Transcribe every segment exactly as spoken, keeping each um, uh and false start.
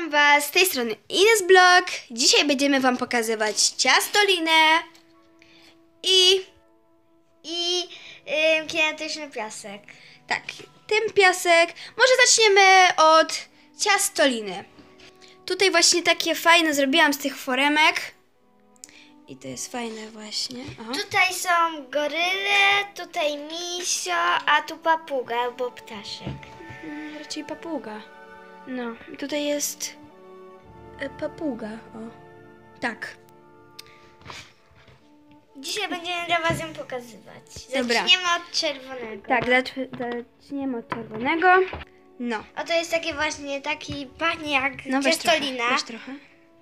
Witam Was z tej strony Ines Blog. Dzisiaj będziemy Wam pokazywać ciastolinę i, i yy, kinetyczny piasek. Tak, ten piasek. Może zaczniemy od ciastoliny. Tutaj właśnie takie fajne zrobiłam z tych foremek. I to jest fajne właśnie. Aha. Tutaj są goryle, tutaj misio, a tu papuga albo ptaszek. Hmm, raczej papuga. No, tutaj jest e, papuga. O, tak. Dzisiaj będziemy dla Was ją pokazywać. Dobra. Zaczniemy od czerwonego. Tak, zacz- zaczniemy od czerwonego. No. A to jest takie właśnie, taki pachnie jak No weź ciastolina. trochę, weź trochę.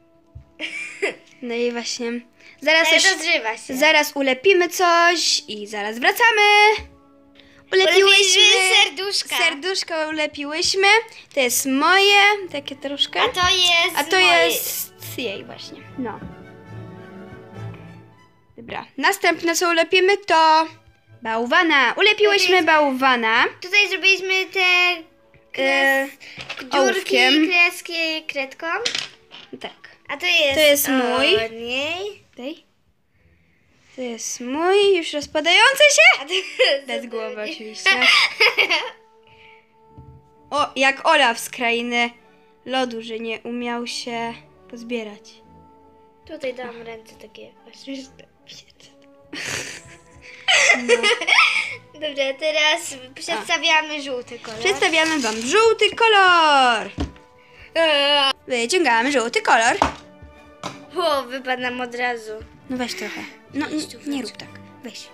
No i właśnie. Zaraz, Ale coś, rozrywa się. zaraz ulepimy coś i zaraz wracamy. Ulepiłyśmy serduszka. Serduszko ulepiłyśmy. To jest moje, takie troszkę. A to jest A to moje. jest jej właśnie. No. Dobra. Następne co ulepimy to bałwana. Ulepiłyśmy Ulepiłyśmy- bałwana. Tutaj zrobiliśmy te E, kres... dziurki, ołówkiem. kreski kredką. Tak. A to jest, To jest mój. od niej. Tutaj. To jest mój, już rozpadający się. A to jest Bez od głowy niej. oczywiście. O, jak Olaf z krainy lodu, że nie umiał się pozbierać. Tutaj dam ręce takie właśnie. No. Dobra, teraz przedstawiamy żółty kolor. Przedstawiamy Wam żółty kolor. Eee, Wyciągamy żółty kolor. O, wypadł nam od razu. No weź trochę. No Weź tu, nie weź. rób tak. Weź.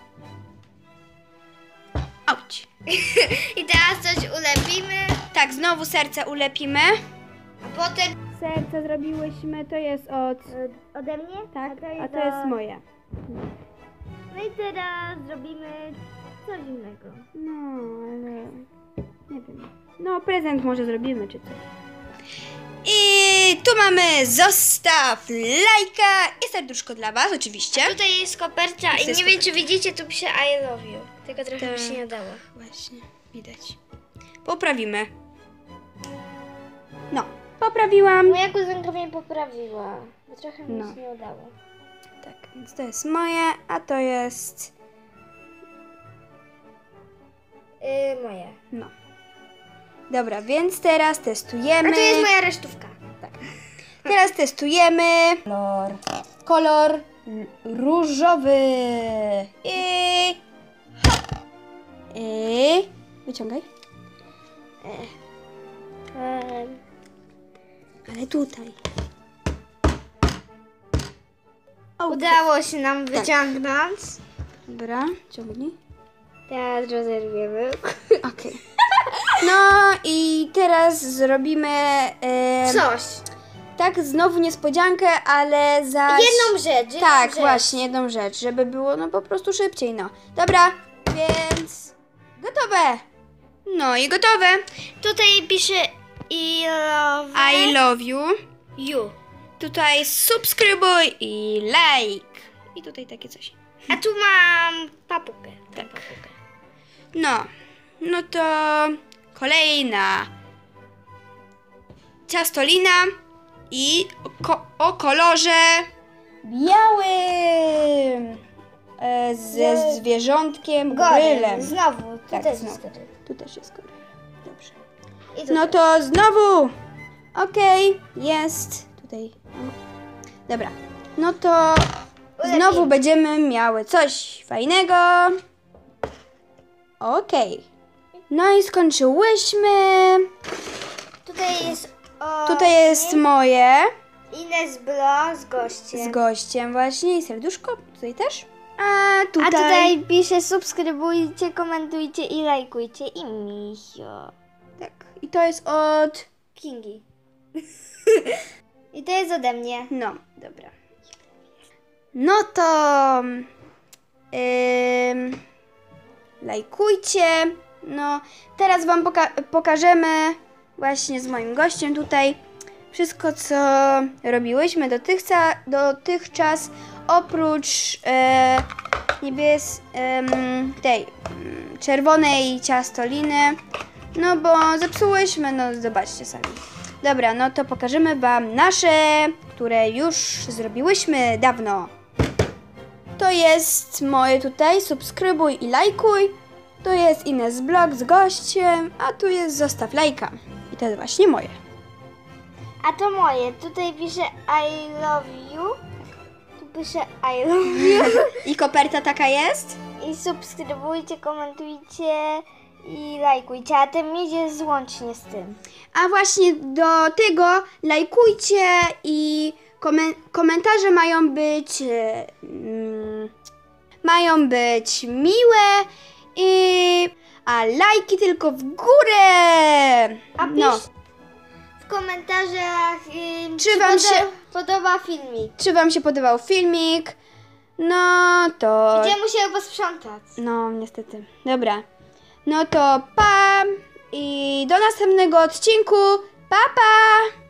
Auć. I teraz coś ulepimy, Tak, znowu serce ulepimy. a potem... Serce zrobiłyśmy, to jest od... Ode mnie? Tak, A to jest, a to jest od- moje. No i teraz zrobimy coś innego. No, ale nie wiem. No, prezent może zrobimy, czy coś. I tu mamy zostaw lajka i serduszko dla Was, oczywiście. Tutaj jest koperta To i jest nie wiem, czy widzicie, tu pisze I love you. Tylko trochę Tak. mi się nie udało. Właśnie, widać. Poprawimy. No, poprawiłam. Moja kuzynka mnie poprawiła, bo trochę mi No. się nie udało. Tak, więc to jest moje, a to jest... Yy, moje. No. Dobra, więc teraz testujemy. A to jest moja resztówka. Tak. Teraz testujemy kolor, kolor l- różowy. I... I... Wyciągaj. Um, Ale tutaj. O, udało się nam wyciągnąć. Dobra, ciągnij. Teraz rozerwiemy. Okej. No i teraz zrobimy... E, Coś. tak, znowu niespodziankę, ale za... Jedną rzecz. Jedną Tak, rzecz. właśnie, jedną rzecz, żeby było no po prostu szybciej, no. Dobra, więc gotowe. No i gotowe. Tutaj pisze I love I love you. you. Tutaj subskrybuj i like. I tutaj takie coś. A tu mam papugę. Tak. Papugę. No, no to kolejna ciastolina i o, ko- o kolorze białym. E, ze zwierzątkiem gorylem. Znowu. Tu Tak, też znowu. jest goryl. Tu też jest goryl. Dobrze. I tu No też. to znowu. Okej, jest tutaj. O. Dobra. No to Ulepimy. znowu będziemy miały coś fajnego. Okej. No i skończyłyśmy. Tutaj jest o... Tutaj jest moje Ines Blo z gościem. z gościem właśnie i serduszko. Tutaj też. A tutaj, A tutaj pisze subskrybujcie, komentujcie i lajkujcie i misio. tak. I to jest od... Kingi. I to jest ode mnie. No, dobra. No to ym, lajkujcie. No, teraz Wam poka- pokażemy właśnie z moim gościem tutaj wszystko, co robiłyśmy dotychczas, dotychczas oprócz e, niebies- em, tej mm, czerwonej ciastoliny. No bo zepsułyśmy, no zobaczcie sami. Dobra, no to pokażemy wam nasze, które już zrobiłyśmy dawno. To jest moje tutaj, subskrybuj i lajkuj. To jest Ines Vlog z gościem, a tu jest zostaw lajka. I to jest właśnie moje. A to moje. Tutaj pisze I love you. Tu pisze I love you. I koperta taka jest? I subskrybujcie, komentujcie i lajkujcie. A ten idzie złącznie z tym. A właśnie do tego lajkujcie i komen- komentarze mają być e, mm, mają być miłe i a lajki tylko w górę. A pisz No, w komentarzach, yy, Czy wam się- podoba filmik. czy wam się podobał filmik? No to Gdzie musiał posprzątać. no niestety. Dobra. No to pa i do następnego odcinku. Pa pa.